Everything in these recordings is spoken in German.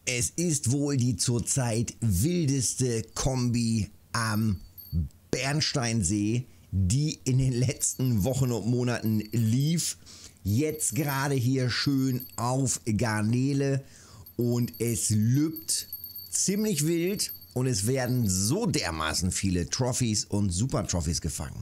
Es ist wohl die zurzeit wildeste Kombi am Bernsteinsee, die in den letzten Wochen und Monaten lief. Jetzt gerade hier schön auf Garnele und es lübt ziemlich wild und es werden so dermaßen viele Trophys und Super Trophys gefangen.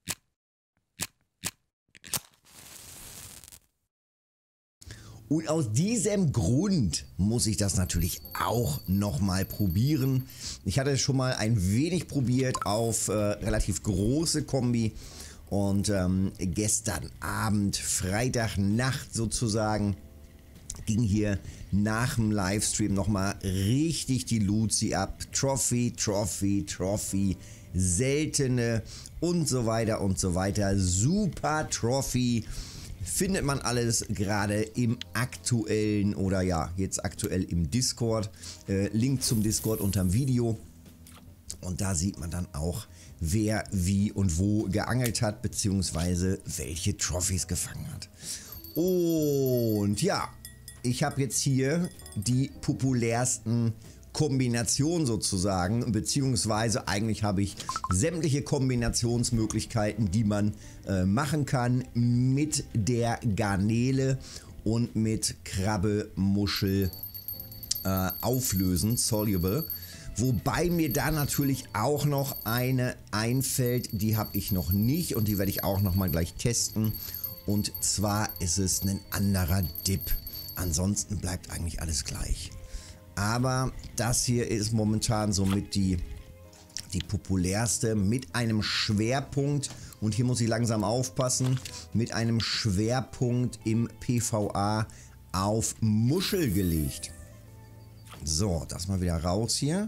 Und aus diesem Grund muss ich das natürlich auch nochmal probieren. Ich hatte es schon mal ein wenig probiert auf relativ große Kombi. Und gestern Abend, Freitagnacht sozusagen, ging hier nach dem Livestream nochmal richtig die Luzi ab. Trophy, Trophy, Trophy, seltene und so weiter und so weiter. Super Trophy. Findet man alles gerade im aktuellen oder ja, jetzt aktuell im Discord. Link zum Discord unterm Video. Und da sieht man dann auch, wer wie und wo geangelt hat, beziehungsweise welche Trophys gefangen hat. Und ja, ich habe jetzt hier die populärsten Kombinationen sozusagen, beziehungsweise eigentlich habe ich sämtliche Kombinationsmöglichkeiten, die man machen kann mit der Garnele und mit Krabbe, Muschel auflösen, soluble. Wobei mir da natürlich auch noch eine einfällt, die habe ich noch nicht und die werde ich auch noch mal gleich testen. Und zwar ist es ein anderer Dip. Ansonsten bleibt eigentlich alles gleich. Aber das hier ist momentan somit die populärste mit einem Schwerpunkt, und hier muss ich langsam aufpassen, mit einem Schwerpunkt im PvA auf Muschel gelegt. So, das mal wieder raus hier.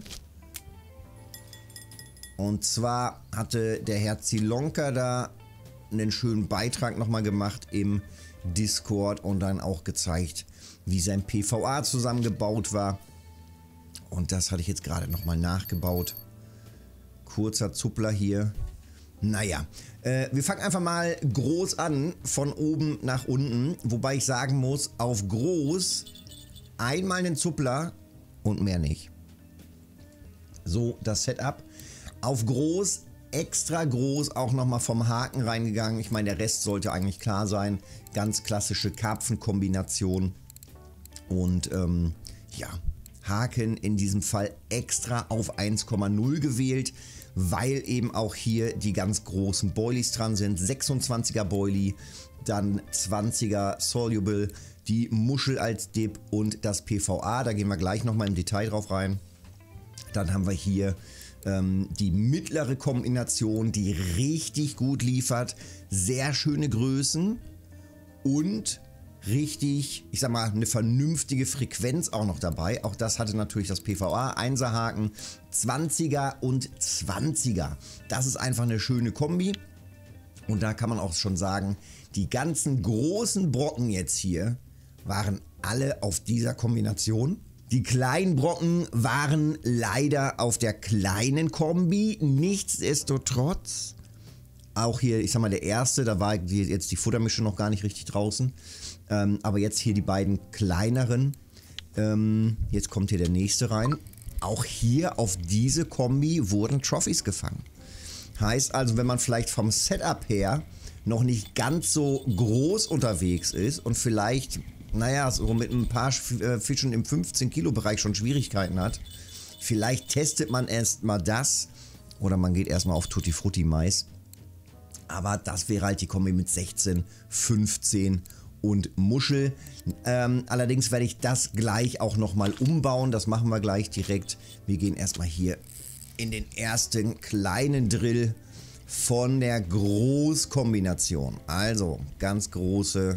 Und zwar hatte der Herr Zilonka da einen schönen Beitrag nochmal gemacht im Discord und dann auch gezeigt, wie sein PvA zusammengebaut war. Und das hatte ich jetzt gerade nochmal nachgebaut. Kurzer Zuppler hier. Naja, wir fangen einfach mal groß an, von oben nach unten. Wobei ich sagen muss, auf groß einmal einen Zuppler und mehr nicht. So, das Setup. Auf groß, extra groß, auch nochmal vom Haken reingegangen. Ich meine, der Rest sollte eigentlich klar sein. Ganz klassische Karpfenkombination. Und ja, Haken in diesem Fall extra auf 1,0 gewählt, weil eben auch hier die ganz großen Boilies dran sind. 26er Boilie, dann 20er Soluble, die Muschel als Dip und das PvA. Da gehen wir gleich nochmal im Detail drauf rein. Dann haben wir hier die mittlere Kombination, die richtig gut liefert. Sehr schöne Größen und richtig, ich sag mal, eine vernünftige Frequenz auch noch dabei. Auch das hatte natürlich das PvA, 1er Haken, 20er und 20er. Das ist einfach eine schöne Kombi. Und da kann man auch schon sagen, die ganzen großen Brocken jetzt hier waren alle auf dieser Kombination. Die kleinen Brocken waren leider auf der kleinen Kombi. Nichtsdestotrotz, auch hier, ich sag mal, der erste, da war jetzt die Futtermische noch gar nicht richtig draußen. Aber jetzt hier die beiden kleineren. Jetzt kommt hier der nächste rein. Auch hier auf diese Kombi wurden Trophys gefangen. Heißt also, wenn man vielleicht vom Setup her noch nicht ganz so groß unterwegs ist und vielleicht, naja, so mit ein paar Fischen im 15 Kilo Bereich schon Schwierigkeiten hat, vielleicht testet man erst mal das oder man geht erstmal auf Tutti Frutti Mais. Aber das wäre halt die Kombi mit 16, 15 und Muschel. Allerdings werde ich das gleich auch nochmal umbauen. Das machen wir gleich direkt. Wir gehen erstmal hier in den ersten kleinen Drill von der Großkombination. Also ganz große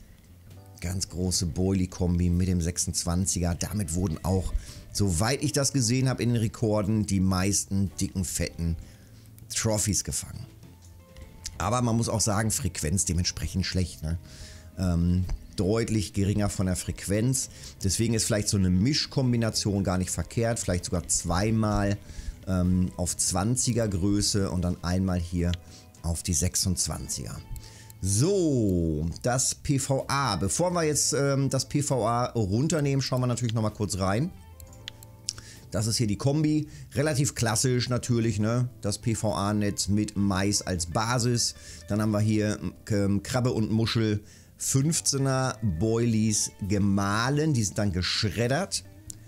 Boilie-Kombi mit dem 26er. Damit wurden auch, soweit ich das gesehen habe in den Rekorden, die meisten dicken, fetten Trophys gefangen. Aber man muss auch sagen, Frequenz dementsprechend schlecht, ne? Deutlich geringer von der Frequenz. Deswegen ist vielleicht so eine Mischkombination gar nicht verkehrt. Vielleicht sogar zweimal auf 20er Größe und dann einmal hier auf die 26er. So, das PVA. Bevor wir jetzt das PVA runternehmen, schauen wir natürlich nochmal kurz rein. Das ist hier die Kombi. Relativ klassisch natürlich, ne? Das PVA-Netz mit Mais als Basis. Dann haben wir hier Krabbe und Muschel 15er Boilies gemahlen. Die sind dann geschreddert.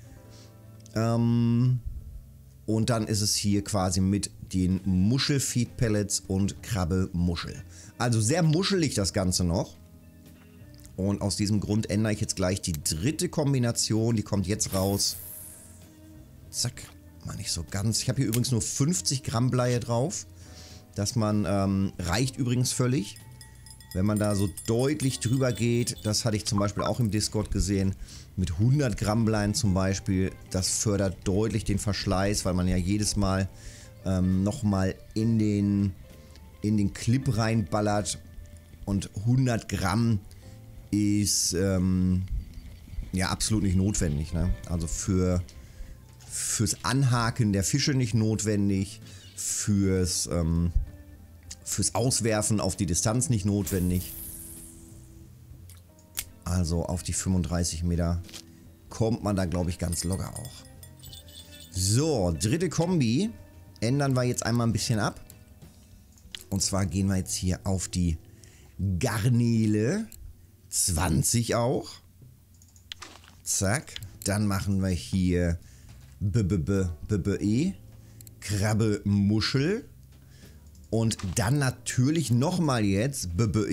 Und dann ist es hier quasi mit den Muschelfeed-Pellets und Krabbe-Muschel. Also sehr muschelig das Ganze noch. Und aus diesem Grund ändere ich jetzt gleich die dritte Kombination. Die kommt jetzt raus. Zack, mal nicht so ganz. Ich habe hier übrigens nur 50 Gramm Bleie drauf. Das reicht übrigens völlig. Wenn man da so deutlich drüber geht, das hatte ich zum Beispiel auch im Discord gesehen, mit 100 Gramm Bleien zum Beispiel, das fördert deutlich den Verschleiß, weil man ja jedes Mal nochmal in den Clip reinballert. Und 100 Gramm ist ja absolut nicht notwendig, ne? Also fürs Anhaken der Fische nicht notwendig, fürs Auswerfen auf die Distanz nicht notwendig. Also auf die 35 Meter kommt man da, glaube ich, ganz locker auch. So, dritte Kombi ändern wir jetzt einmal ein bisschen ab. Und zwar gehen wir jetzt hier auf die Garnele 20 auch. Zack. Dann machen wir hier Krabbe Muschel. Und dann natürlich nochmal jetzt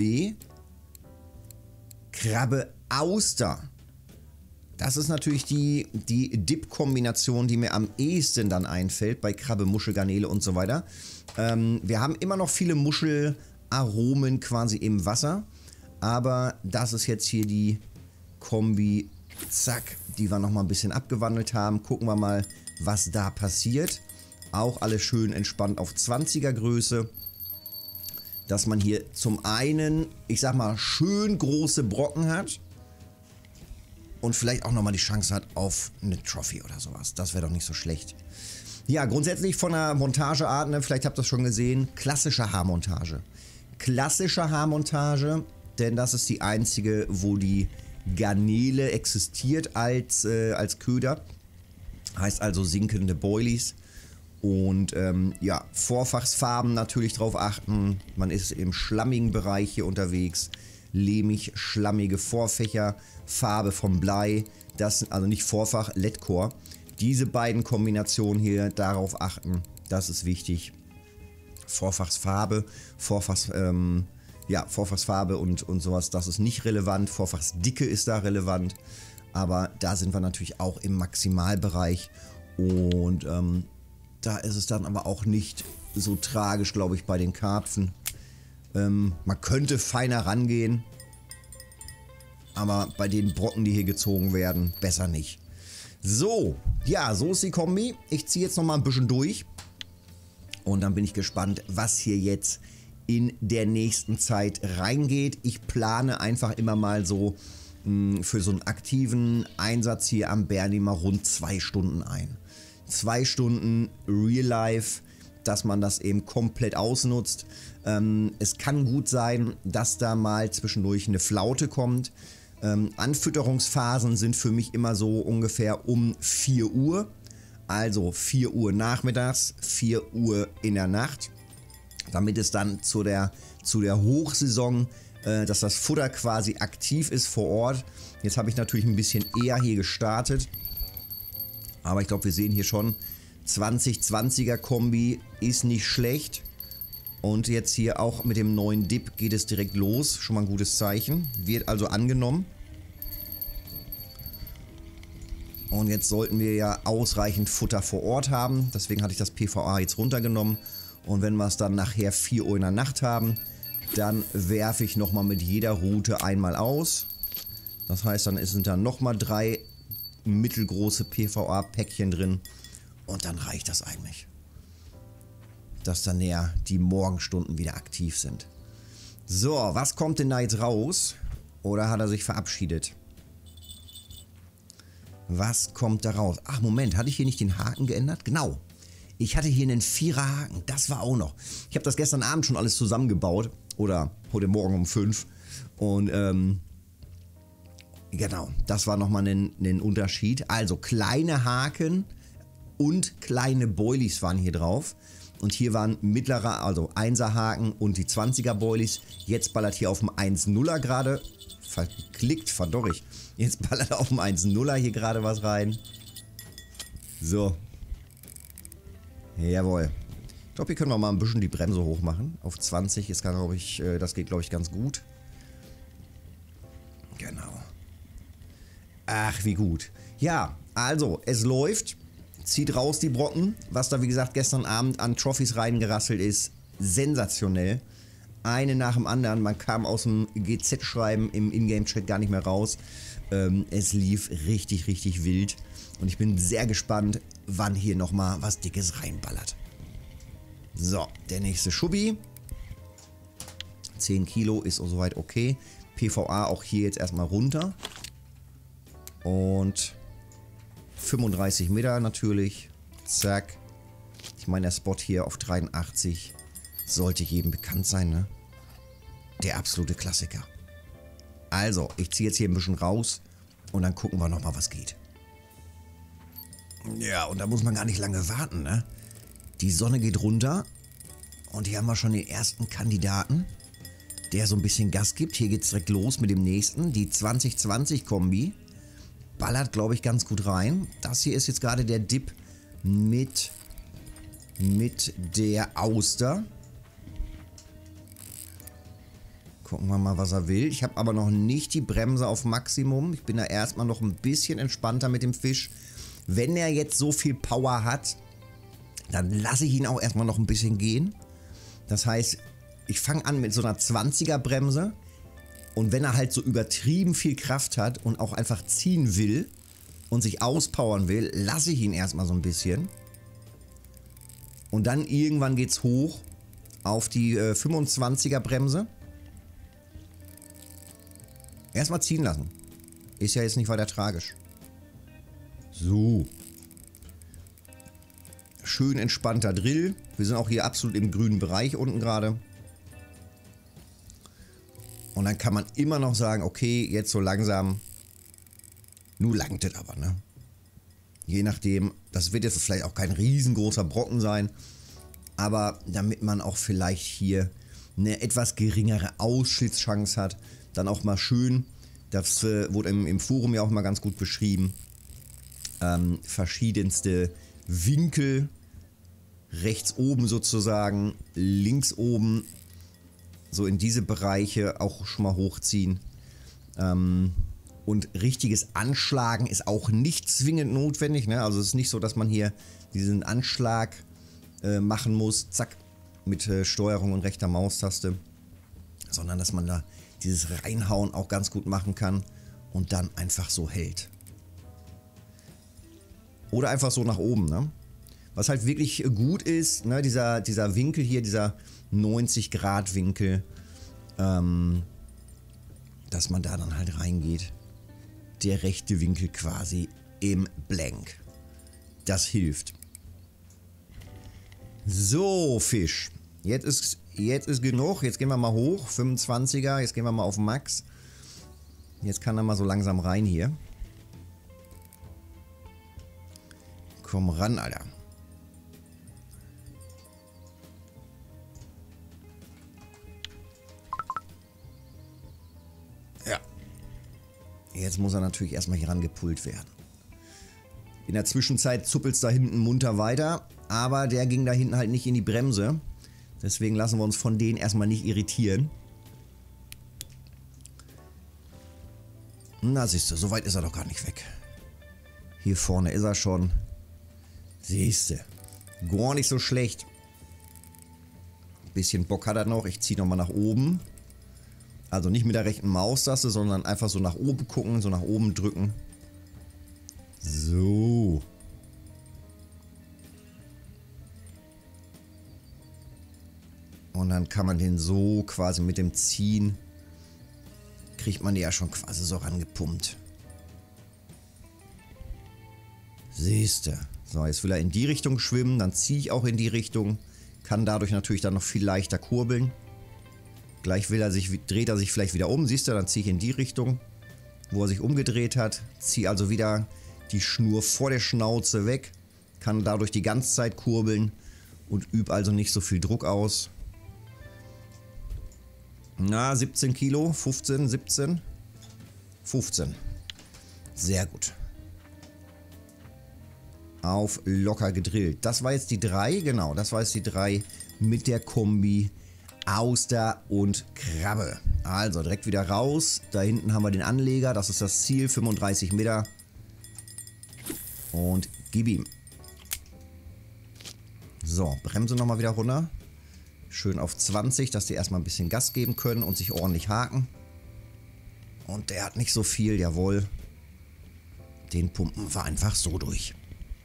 Krabbe Auster. Das ist natürlich die Dip-Kombination, die mir am ehesten dann einfällt bei Krabbe, Muschel, Garnele und so weiter. Wir haben immer noch viele Muschelaromen quasi im Wasser. Aber das ist jetzt hier die Kombi, zack, die wir nochmal ein bisschen abgewandelt haben. Gucken wir mal, was da passiert. Auch alles schön entspannt auf 20er Größe. Dass man hier zum einen, ich sag mal, schön große Brocken hat. Und vielleicht auch nochmal die Chance hat auf eine Trophy oder sowas. Das wäre doch nicht so schlecht. Ja, grundsätzlich von der Montageart, ne, vielleicht habt ihr das schon gesehen, klassische Haarmontage. Klassische Haarmontage, denn das ist die einzige, wo die Garnele existiert als Köder. Heißt also sinkende Boilies. Und ja, Vorfachsfarben natürlich drauf achten. Man ist im schlammigen Bereich hier unterwegs. Lehmig-schlammige Vorfächer, Farbe vom Blei. Das sind also nicht Vorfach, LED-Core. Diese beiden Kombinationen hier, darauf achten. Das ist wichtig. Vorfachsfarbe, Vorfachsfarbe und sowas, das ist nicht relevant. Vorfachsdicke ist da relevant. Aber da sind wir natürlich auch im Maximalbereich. Und da ist es dann aber auch nicht so tragisch, glaube ich, bei den Karpfen. Man könnte feiner rangehen, aber bei den Brocken, die hier gezogen werden, besser nicht. So, ja, so ist die Kombi. Ich ziehe jetzt noch mal ein bisschen durch und dann bin ich gespannt, was hier jetzt in der nächsten Zeit reingeht. Ich plane einfach immer mal so für so einen aktiven Einsatz hier am Bernie mal rund 2 Stunden ein. 2 Stunden Real Life, dass man das eben komplett ausnutzt. Es kann gut sein, dass da mal zwischendurch eine Flaute kommt. Anfütterungsphasen sind für mich immer so ungefähr um 4 Uhr. Also 4 Uhr nachmittags, 4 Uhr in der Nacht. Damit es dann zu der Hochsaison, dass das Futter quasi aktiv ist vor Ort. Jetzt habe ich natürlich ein bisschen eher hier gestartet. Aber ich glaube, wir sehen hier schon, 2020er Kombi ist nicht schlecht. Und jetzt hier auch mit dem neuen Dip geht es direkt los. Schon mal ein gutes Zeichen. Wird also angenommen. Und jetzt sollten wir ja ausreichend Futter vor Ort haben. Deswegen hatte ich das PVA jetzt runtergenommen. Und wenn wir es dann nachher 4 Uhr in der Nacht haben, dann werfe ich nochmal mit jeder Route einmal aus. Das heißt, dann sind da nochmal 3 mittelgroße PVA-Päckchen drin. Und dann reicht das eigentlich. Dass dann näher die Morgenstunden wieder aktiv sind. So, was kommt denn da jetzt raus? Oder hat er sich verabschiedet? Was kommt da raus? Ach, Moment, hatte ich hier nicht den Haken geändert? Genau. Ich hatte hier einen 4er Haken, das war auch noch. Ich habe das gestern Abend schon alles zusammengebaut Oder heute Morgen um 5. Und genau, das war nochmal ein Unterschied. Also kleine Haken und kleine Boilies waren hier drauf. Und hier waren mittlerer, also 1er Haken und die 20er Boilies. Jetzt ballert hier auf dem 1-0er gerade. Verklickt, verdorrig. Jetzt ballert auf dem 1-0er hier gerade was rein. So. Jawohl. Ich glaube, hier können wir mal ein bisschen die Bremse hoch machen. Auf 20 ist, das geht, glaube ich, ganz gut. Genau. Ach, wie gut. Ja, also, es läuft. Zieht raus die Brocken. Was da, wie gesagt, gestern Abend an Trophys reingerasselt ist. Sensationell. Eine nach dem anderen. Man kam aus dem GZ-Schreiben im Ingame-Chat gar nicht mehr raus. Es lief richtig, richtig wild. Und ich bin sehr gespannt, wann hier nochmal was Dickes reinballert. So, der nächste Schubbi. 10 Kilo ist auch soweit okay. PVA auch hier jetzt erstmal runter. Und 35 Meter natürlich. Zack. Ich meine, der Spot hier auf 83 sollte jedem bekannt sein, ne? Der absolute Klassiker. Also, ich ziehe jetzt hier ein bisschen raus und dann gucken wir nochmal, was geht. Ja, und da muss man gar nicht lange warten, ne? Die Sonne geht runter und hier haben wir schon den ersten Kandidaten, der so ein bisschen Gas gibt. Hier geht es direkt los mit dem nächsten. Die 2020-Kombi ballert, glaube ich, ganz gut rein. Das hier ist jetzt gerade der Dip mit der Auster. Gucken wir mal, was er will. Ich habe aber noch nicht die Bremse auf Maximum. Ich bin da erstmal noch ein bisschen entspannter mit dem Fisch. Wenn er jetzt so viel Power hat, dann lasse ich ihn auch erstmal noch ein bisschen gehen. Das heißt, ich fange an mit so einer 20er Bremse. Und wenn er halt so übertrieben viel Kraft hat und auch einfach ziehen will und sich auspowern will, lasse ich ihn erstmal so ein bisschen. Und dann irgendwann geht es hoch auf die 25er Bremse. Erstmal ziehen lassen. Ist ja jetzt nicht weiter tragisch. So. Schön entspannter Drill. Wir sind auch hier absolut im grünen Bereich unten gerade. Und dann kann man immer noch sagen, okay, jetzt so langsam. Nun langt es aber, ne? Je nachdem, das wird jetzt vielleicht auch kein riesengroßer Brocken sein. Aber damit man auch vielleicht hier eine etwas geringere Ausschnittschance hat, dann auch mal schön, das wurde im Forum ja auch mal ganz gut beschrieben, verschiedenste Winkel, rechts oben sozusagen, links oben, so in diese Bereiche auch schon mal hochziehen. Und richtiges Anschlagen ist auch nicht zwingend notwendig, ne? Also es ist nicht so, dass man hier diesen Anschlag machen muss, zack, mit Steuerung und rechter Maustaste, sondern dass man da dieses Reinhauen auch ganz gut machen kann und dann einfach so hält. Oder einfach so nach oben, ne? Was halt wirklich gut ist, ne, dieser Winkel hier, dieser 90-Grad-Winkel, dass man da dann halt reingeht. Der rechte Winkel quasi im Blank. Das hilft. So, Fisch. Jetzt ist genug. Jetzt gehen wir mal hoch. 25er. Jetzt gehen wir mal auf Max. Jetzt kann er mal so langsam rein hier. Komm ran, Alter. Ja. Jetzt muss er natürlich erstmal hier rangepult werden. In der Zwischenzeit zuppelt es da hinten munter weiter. Aber der ging da hinten halt nicht in die Bremse. Deswegen lassen wir uns von denen erstmal nicht irritieren. Na siehst du, so weit ist er doch gar nicht weg. Hier vorne ist er schon. Siehst du. Gar nicht so schlecht. Bisschen Bock hat er noch. Ich ziehe nochmal nach oben. Also nicht mit der rechten Maustaste, sondern einfach so nach oben gucken, so nach oben drücken. So. Und dann kann man den so quasi mit dem Ziehen, kriegt man die ja schon quasi so rangepumpt. Siehst du. So, jetzt will er in die Richtung schwimmen, dann ziehe ich auch in die Richtung. Kann dadurch natürlich dann noch viel leichter kurbeln. Gleich dreht er sich vielleicht wieder um. Siehst du, dann ziehe ich in die Richtung, wo er sich umgedreht hat. Ziehe also wieder die Schnur vor der Schnauze weg. Kann dadurch die ganze Zeit kurbeln und übe also nicht so viel Druck aus. Na, 17 Kilo, 15, 17, 15. Sehr gut. Auf locker gedrillt. Das war jetzt die 3, genau, das war jetzt die 3 mit der Kombi Auster und Krabbe. Also direkt wieder raus. Da hinten haben wir den Anleger, das ist das Ziel, 35 Meter. Und gib ihm. So, Bremse nochmal wieder runter. Schön auf 20, dass die erstmal ein bisschen Gas geben können und sich ordentlich haken. Und der hat nicht so viel, jawohl. Den pumpen wir einfach so durch.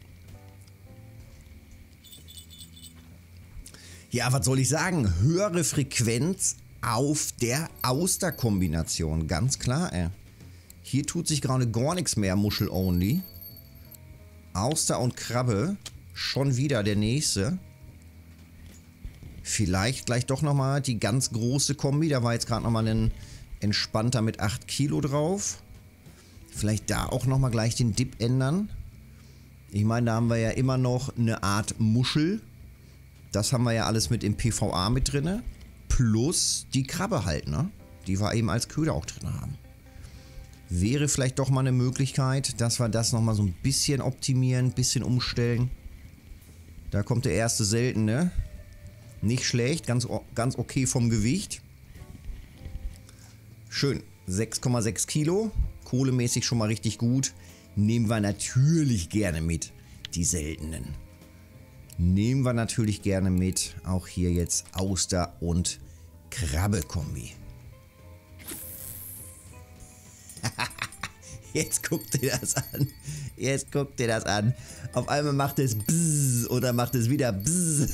Ja, was soll ich sagen? Höhere Frequenz auf der Auster-Kombination. Ganz klar, ey. Hier tut sich gerade gar nichts mehr, Muschel-only. Auster und Krabbe. Schon wieder der nächste. Vielleicht gleich doch nochmal die ganz große Kombi. Da war jetzt gerade nochmal ein entspannter mit 8 Kilo drauf. Vielleicht da auch nochmal gleich den Dip ändern. Ich meine, da haben wir ja immer noch eine Art Muschel. Das haben wir ja alles mit im PVA mit drin. Plus die Krabbe halt, ne? Die wir eben als Köder auch drin haben. Wäre vielleicht doch mal eine Möglichkeit, dass wir das nochmal so ein bisschen optimieren, ein bisschen umstellen. Da kommt der erste seltene. Nicht schlecht, ganz okay vom Gewicht. Schön, 6,6 Kilo. Kohlemäßig schon mal richtig gut. Nehmen wir natürlich gerne mit, die seltenen. Nehmen wir natürlich gerne mit. Auch hier jetzt Auster- und Krabbe-Kombi. Jetzt guckt ihr das an. Jetzt guckt ihr das an. Auf einmal macht es Bzzz oder macht es wieder Bzzz.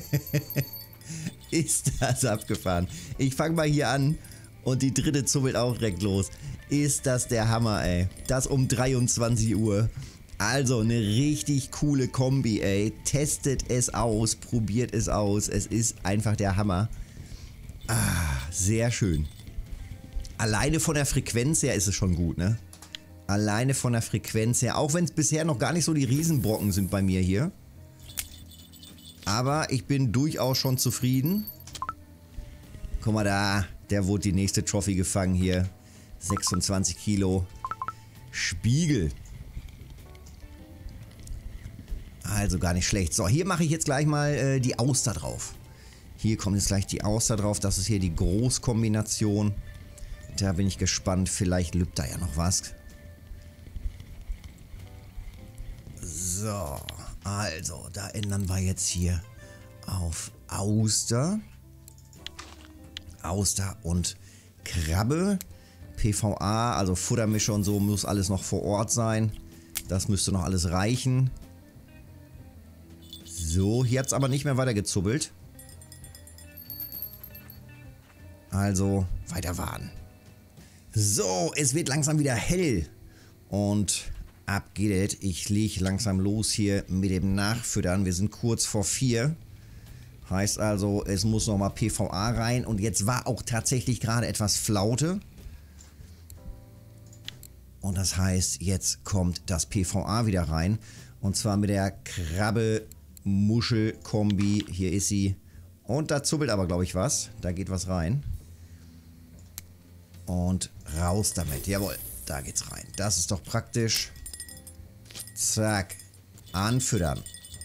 Ist das abgefahren. Ich fange mal hier an und die dritte zummelt auch direkt los. Ist das der Hammer, ey. Das um 23 Uhr. Also eine richtig coole Kombi, ey. Testet es aus, probiert es aus. Es ist einfach der Hammer. Ah, sehr schön. Alleine von der Frequenz her ist es schon gut, ne? Alleine von der Frequenz her. Auch wenn es bisher noch gar nicht so die Riesenbrocken sind bei mir hier. Aber ich bin durchaus schon zufrieden. Guck mal da. Der wurde die nächste Trophy gefangen hier. 26 Kilo. Spiegel. Also gar nicht schlecht. So, hier mache ich jetzt gleich mal die Auster drauf. Hier kommt jetzt gleich die Auster drauf. Das ist hier die Großkombination. Da bin ich gespannt. Vielleicht lübt da ja noch was. So, also, da ändern wir jetzt hier auf Auster. Auster und Krabbe. PVA, also Futtermischer und so, muss alles noch vor Ort sein. Das müsste noch alles reichen. So, hier hat es aber nicht mehr weiter gezubbelt. Also, weiter warten. So, es wird langsam wieder hell. Und ab geht es. Ich lege langsam los hier mit dem Nachfüttern. Wir sind kurz vor 4. Heißt also, es muss nochmal PVA rein. Und jetzt war auch tatsächlich gerade etwas Flaute. Und das heißt, jetzt kommt das PVA wieder rein. Und zwar mit der Krabbe-Muschel-Kombi. Hier ist sie. Und da zubbelt aber, glaube ich, was. Da geht was rein. Und raus damit. Jawohl, da geht's rein. Das ist doch praktisch. Zack. Anfüttern.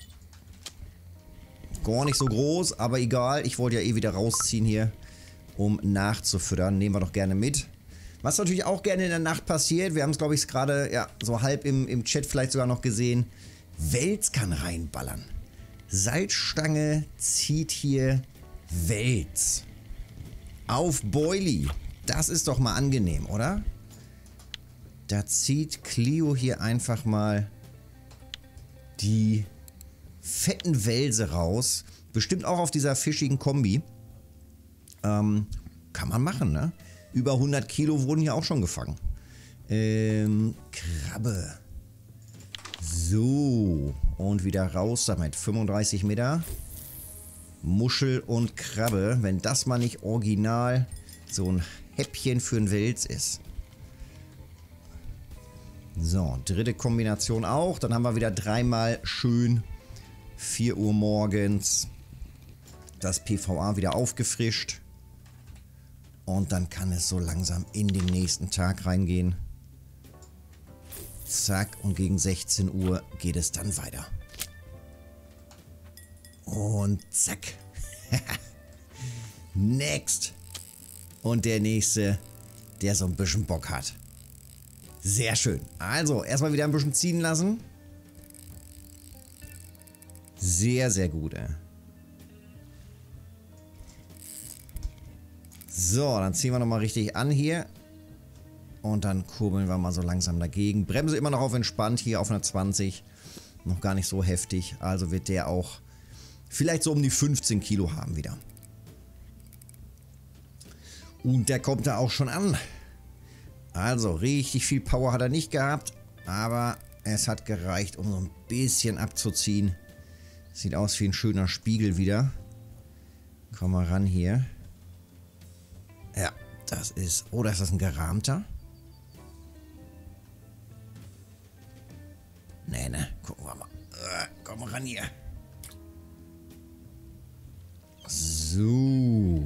Gar nicht so groß, aber egal. Ich wollte ja eh wieder rausziehen hier, um nachzufüttern. Nehmen wir doch gerne mit. Was natürlich auch gerne in der Nacht passiert, wir haben es, glaube ich, gerade ja, so halb im Chat vielleicht sogar noch gesehen. Wels kann reinballern. Salzstange zieht hier Wels. Auf Boilie. Das ist doch mal angenehm, oder? Da zieht Clio hier einfach mal die fetten Welse raus. Bestimmt auch auf dieser fischigen Kombi. Kann man machen, ne? Über 100 Kilo wurden hier auch schon gefangen. Krabbe. So. Und wieder raus damit. 35 Meter. Muschel und Krabbe. Wenn das mal nicht original so ein Häppchen für einen Wels ist. So, dritte Kombination auch. Dann haben wir wieder dreimal schön 4 Uhr morgens das PVA wieder aufgefrischt. Und dann kann es so langsam in den nächsten Tag reingehen. Zack, und gegen 16 Uhr geht es dann weiter. Und zack. Next. Und der nächste, der so ein bisschen Bock hat. Sehr schön. Also, erstmal wieder ein bisschen ziehen lassen. Sehr, sehr gut, ey. So, dann ziehen wir nochmal richtig an hier. Und dann kurbeln wir mal so langsam dagegen. Bremse immer noch auf entspannt, hier auf einer 20. Noch gar nicht so heftig. Also wird der auch vielleicht so um die 15 Kilo haben wieder. Und der kommt da auch schon an. Also richtig viel Power hat er nicht gehabt. Aber es hat gereicht, um so ein bisschen abzuziehen. Sieht aus wie ein schöner Spiegel wieder. Komm mal ran hier. Ja, das ist... Oder ist das ein gerahmter? Nee, ne? Gucken wir mal. Komm mal ran hier. So.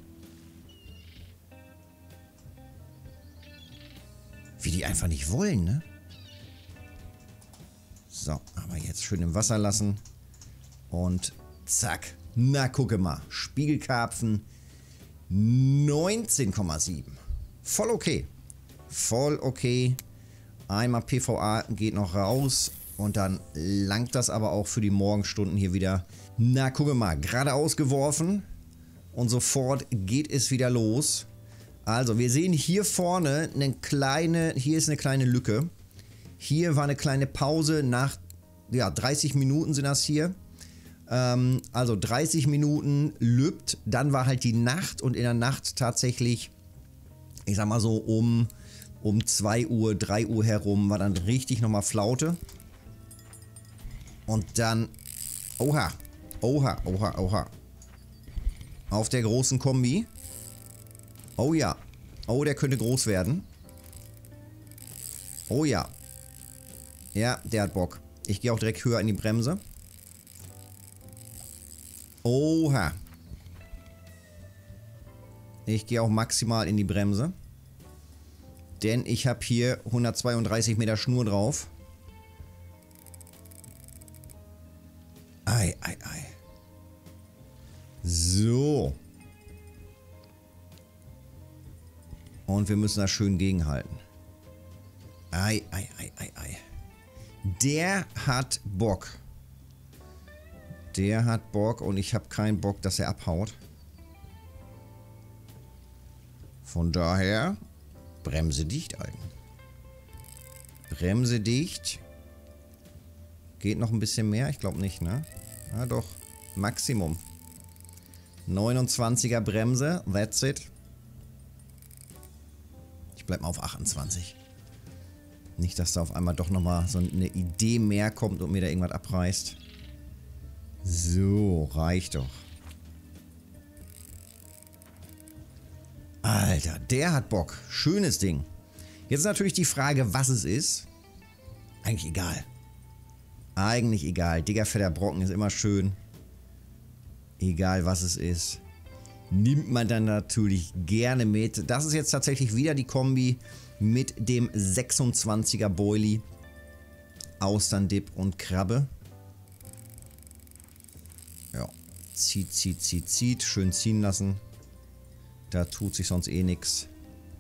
Wie die einfach nicht wollen, ne? So, aber jetzt schön im Wasser lassen. Und zack. Na, gucke mal. Spiegelkarpfen 19,7. Voll okay. Voll okay. Einmal PVA geht noch raus. Und dann langt das aber auch für die Morgenstunden hier wieder. Na, gucke mal. Geradeaus geworfen. Und sofort geht es wieder los. Also, wir sehen hier vorne eine kleine... Hier ist eine kleine Lücke. Hier war eine kleine Pause nach... Ja, 30 Minuten sind das hier. Also 30 Minuten lübt, dann war halt die Nacht und in der Nacht tatsächlich, ich sag mal so um 2 Uhr, 3 Uhr herum war dann richtig nochmal Flaute. Und dann, oha, oha, oha, oha. Auf der großen Kombi. Oh ja, oh, der könnte groß werden. Oh ja. Ja, der hat Bock. Ich gehe auch direkt höher in die Bremse. Oha. Ich gehe auch maximal in die Bremse. Denn ich habe hier 132 Meter Schnur drauf. Ei, ei, ei. So. Und wir müssen da schön gegenhalten. Ei, ei, ei, ei, ei. Der hat Bock. Der hat Bock und ich habe keinen Bock, dass er abhaut. Von daher, Bremse dicht, Alten. Bremse dicht. Geht noch ein bisschen mehr? Ich glaube nicht, ne? Ja, doch. Maximum. 29er Bremse. That's it. Ich bleib mal auf 28. Nicht, dass da auf einmal doch nochmal so eine Idee mehr kommt und mir da irgendwas abreißt. So, reicht doch. Alter, der hat Bock. Schönes Ding. Jetzt ist natürlich die Frage, was es ist. Eigentlich egal. Eigentlich egal. Dicker, fetter Brocken ist immer schön. Egal, was es ist. Nimmt man dann natürlich gerne mit. Das ist jetzt tatsächlich wieder die Kombi mit dem 26er Boilie. Austern-Dip und Krabbe. Ja, zieht, zieht, zieht, zieht. Schön ziehen lassen. Da tut sich sonst eh nichts.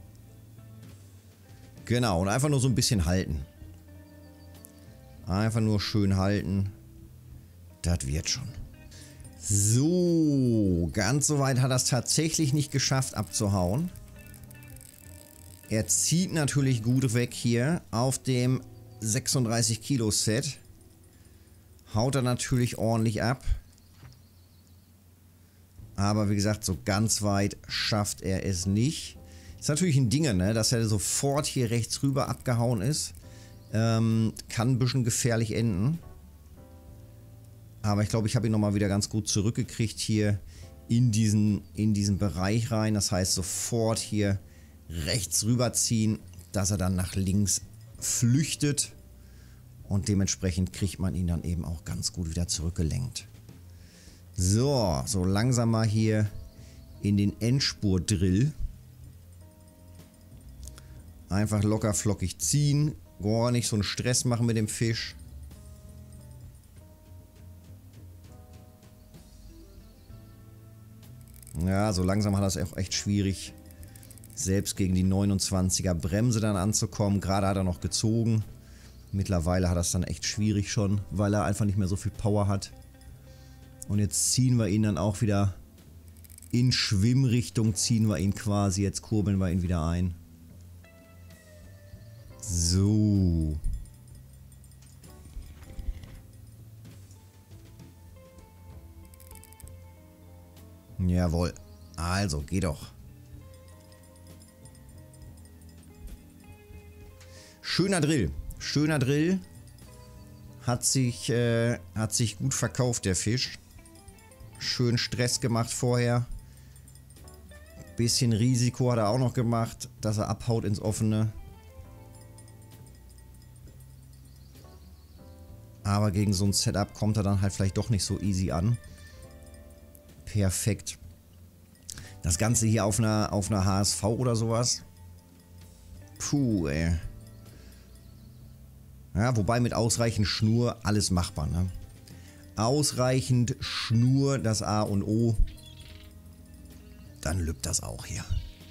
Genau, und einfach nur so ein bisschen halten. Einfach nur schön halten. Das wird schon. So, ganz so weit hat er es tatsächlich nicht geschafft abzuhauen. Er zieht natürlich gut weg hier auf dem 36 Kilo Set. Haut er natürlich ordentlich ab. Aber wie gesagt, so ganz weit schafft er es nicht. Ist natürlich ein Ding, ne, dass er sofort hier rechts rüber abgehauen ist. Kann ein bisschen gefährlich enden. Aber ich glaube, ich habe ihn nochmal wieder ganz gut zurückgekriegt hier in diesen Bereich rein. Das heißt, sofort hier rechts rüberziehen, dass er dann nach links flüchtet. Und dementsprechend kriegt man ihn dann eben auch ganz gut wieder zurückgelenkt. So, so langsam mal hier in den Endspurt-Drill. Einfach locker flockig ziehen. Gar nicht so einen Stress machen mit dem Fisch. Ja, so langsam hat das auch echt schwierig, selbst gegen die 29er Bremse dann anzukommen. Gerade hat er noch gezogen. Mittlerweile hat er es dann echt schwierig schon, weil er einfach nicht mehr so viel Power hat. Und jetzt ziehen wir ihn dann auch wieder in Schwimmrichtung, ziehen wir ihn quasi. Jetzt kurbeln wir ihn wieder ein. So. Jawohl. Also, geh doch. Schöner Drill. Schöner Drill. Hat sich gut verkauft, der Fisch. Schön Stress gemacht vorher. Bisschen Risiko hat er auch noch gemacht, dass er abhaut ins Offene. Aber gegen so ein Setup kommt er dann halt vielleicht doch nicht so easy an. Perfekt. Das Ganze hier auf einer HSV oder sowas. Puh, ey. Ja, wobei mit ausreichend Schnur alles machbar, ne? Ausreichend Schnur, das A und O. Dann lübt das auch hier.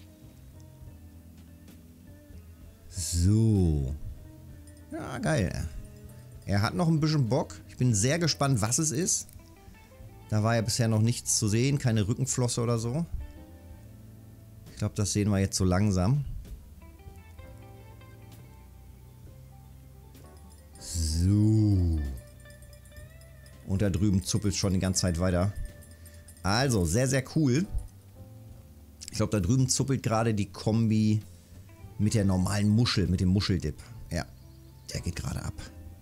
So. Ja, geil. Er hat noch ein bisschen Bock. Ich bin sehr gespannt, was es ist. Da war ja bisher noch nichts zu sehen. Keine Rückenflosse oder so. Ich glaube, das sehen wir jetzt so langsam. So. Und da drüben zuppelt es schon die ganze Zeit weiter. Also, sehr, sehr cool. Ich glaube, da drüben zuppelt gerade die Kombi mit der normalen Muschel, mit dem Muscheldip. Ja, der geht gerade ab.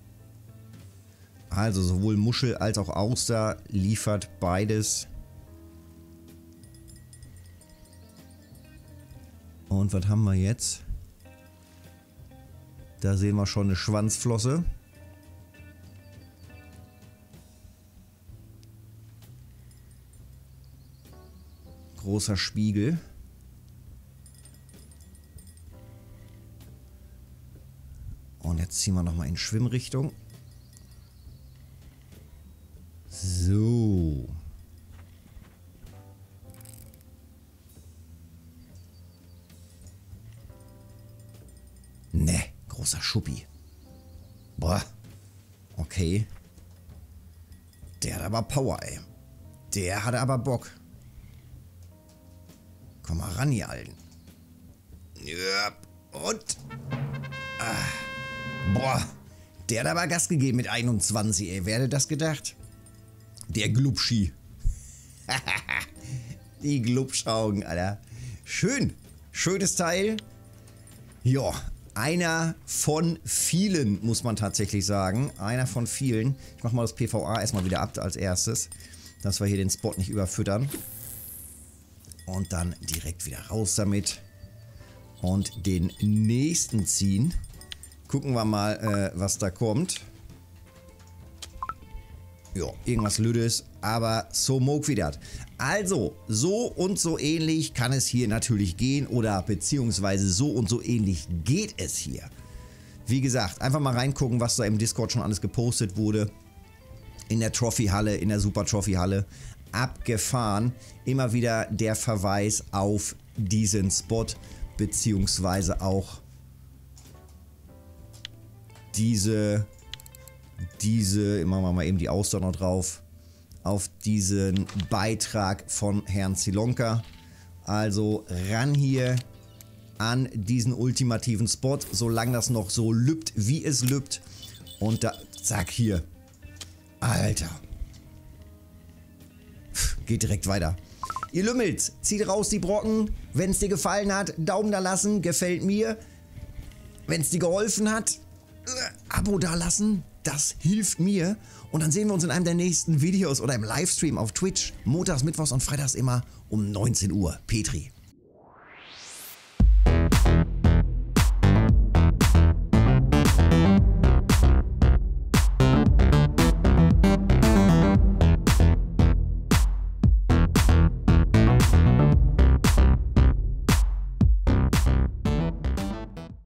Also, sowohl Muschel als auch Auster liefert beides. Und was haben wir jetzt? Da sehen wir schon eine Schwanzflosse. Großer Spiegel. Und jetzt ziehen wir nochmal in Schwimmrichtung. So. Ne, großer Schuppi. Boah. Okay. Der hat aber Power, ey. Der hat aber Bock. Komm mal ran, ihr Alten. Ja, und? Boah. Der hat aber Gas gegeben mit 21, ey. Wer hätte das gedacht? Der Glubschi. Die Glubschaugen, Alter. Schön. Schönes Teil. Ja, einer von vielen, muss man tatsächlich sagen. Einer von vielen. Ich mache mal das PVA erstmal wieder ab als erstes, dass wir hier den Spot nicht überfüttern. Und dann direkt wieder raus damit. Und den nächsten ziehen. Gucken wir mal, was da kommt. Ja, irgendwas Lüdes, aber so mag wie das. Also, so und so ähnlich kann es hier natürlich gehen oder beziehungsweise so und so ähnlich geht es hier. Wie gesagt, einfach mal reingucken, was da im Discord schon alles gepostet wurde. In der Trophy-Halle, in der Super-Trophy-Halle. Abgefahren. Immer wieder der Verweis auf diesen Spot, beziehungsweise auch diese, machen wir mal eben die Auster noch drauf, auf diesen Beitrag von Herrn Zielonka. Also ran hier an diesen ultimativen Spot, solange das noch so lübt, wie es lübt. Und da, zack, hier. Alter. Geht direkt weiter. Ihr Lümmels, zieht raus die Brocken. Wenn es dir gefallen hat, Daumen da lassen, gefällt mir. Wenn es dir geholfen hat, Abo da lassen. Das hilft mir. Und dann sehen wir uns in einem der nächsten Videos oder im Livestream auf Twitch. Montags, Mittwochs und Freitags immer um 19 Uhr. Petri.